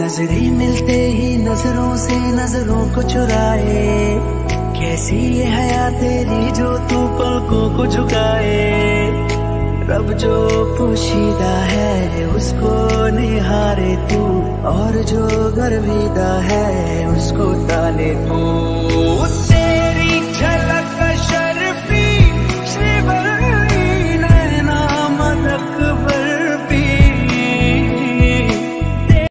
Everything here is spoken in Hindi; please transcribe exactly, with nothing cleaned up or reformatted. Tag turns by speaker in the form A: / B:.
A: नजरें मिलते ही नजरों से नजरों को चुराए, कैसी ये हया तेरी जो तू पलकों को झुकाए। रब जो पोशीदा है उसको निहारे तू, और जो गर्विदा है उसको ताने तू।